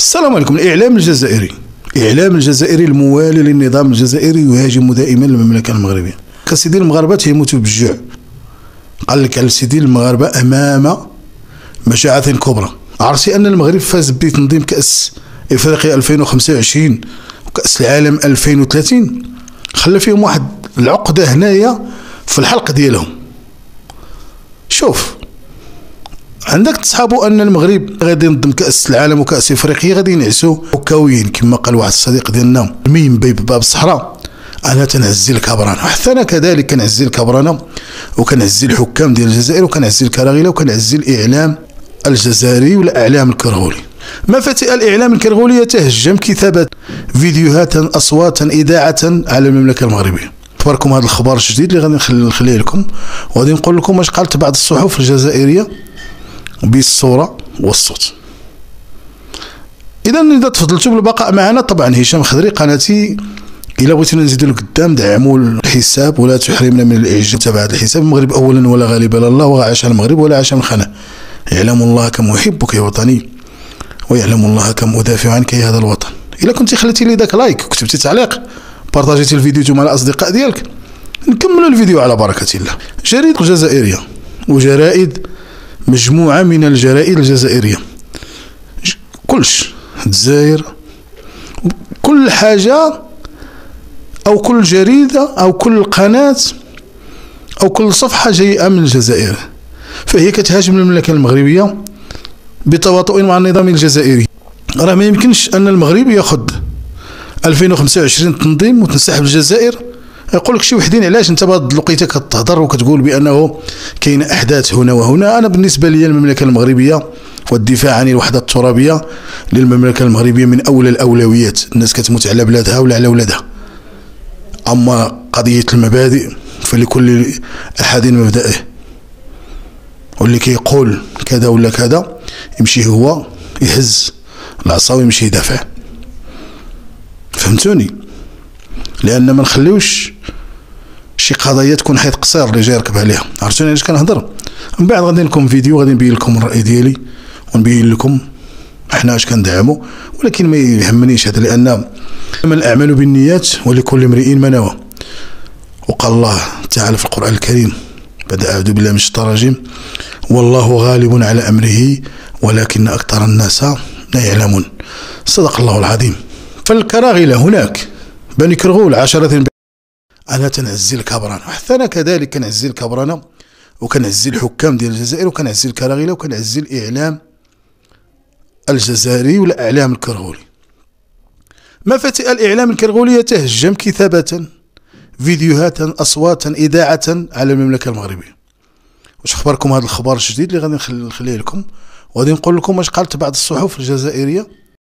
السلام عليكم. الإعلام الجزائري الموالي للنظام الجزائري يهاجم دائما المملكة المغربية. سيدي المغاربة تيموتوا بالجوع. قال لك على سيدي المغاربة أمام مشاعة كبرى. عرفتي أن المغرب فاز بتنظيم كأس إفريقيا 2025 وكأس العالم 2030، خلى فيهم واحد العقدة هنايا في الحلق ديالهم. شوف، عندك تصحابوا ان المغرب غادي ينظم كاس العالم وكاس افريقيا، غادي ينعسوا حكاويين كما قال واحد الصديق ديالنا مين باب الصحراء. انا تنعزي الكبرانه، حتى انا كذلك كنعزي الكبرانه وكنعزي الحكام ديال الجزائر وكنعزي الكراغيله وكنعزي الاعلام الجزائري والاعلام الكرغولي. مفاتيح الاعلام الكرغولي يتهجم كتابه فيديوهات، اصوات، اذاعه على المملكه المغربيه. تباركم هذا الخبر الجديد اللي غادي نخليه لكم، وغادي نقول لكم واش قالت بعض الصحف الجزائريه بالصورة والصوت. إذا تفضلتوا بالبقاء معنا. طبعا هشام خضري قناتي، إلا بغيتونا نزيدوا لقدام دعموا الحساب ولا تحرمنا من الإعجاب تبع هذا الحساب. المغرب أولا ولا غالب على الله، وعاش المغرب ولا عاش من خانه. يعلم الله كم أحبك يا وطني، ويعلم الله كم أدافع عنك يا هذا الوطن. إلا كنتي خليتي لي داك لايك وكتبتي تعليق بارطاجيتي الفيديو مع الأصدقاء ديالك، نكملوا الفيديو على بركة الله. جريدة الجزائرية وجرائد، مجموعة من الجرائد الجزائرية، كلش الجزائر، كل حاجة أو كل جريدة أو كل قناة أو كل صفحة جاية من الجزائر، فهي كتهاجم المملكة المغربية بتواطؤ مع النظام الجزائري. راه ما يمكنش أن المغرب ياخذ 2025 تنظيم وتنسحب الجزائر. يقول لك شي وحدين علاش انت بهاد الوقيته كتهضر وكتقول بانه كاين احداث هنا وهنا. انا بالنسبه لي المملكه المغربيه والدفاع عن الوحده الترابيه للمملكه المغربيه من اولى الاولويات. الناس كتموت على بلادها ولا على ولادها. اما قضيه المبادئ فلكل احد مبدئه، واللي كيقول كذا ولا كذا يمشي هو يهز العصا ويمشي يدافع. فهمتوني؟ لان ما نخليوش شي قضايا تكون حيت قصير اللي جاي يركب عليها. عرفتوني علاش كنهضر؟ من بعد غادي لكم فيديو غادي نبين لكم الراي ديالي ونبين لكم احنا اش كندعموا، ولكن ما يهمنيش هذا، لان من الاعمال بالنيات ولكل امرئ ما نوى. وقال الله تعالى في القران الكريم بعد اعوذ بالله من الشيطان الرجيم: والله غالب على امره ولكن اكثر الناس لا يعلمون. صدق الله العظيم. فالكراغله هناك بني كرغول عشرة. أنا تنعزي الكبرانة، حتى أنا كذلك كنعزي الكبرانة وكنعزي الحكام ديال الجزائر وكنعزي الكراغيلة وكنعزي الإعلام الجزائري والإعلام الكرغولي. مفاتيح الإعلام الكرغولي يتهجم كتابة فيديوهات، أصوات، إذاعة على المملكة المغربية. واش أخباركم هذا الخبر الجديد اللي غادي نخليه لكم، وغادي نقول لكم واش قالت بعض الصحف الجزائرية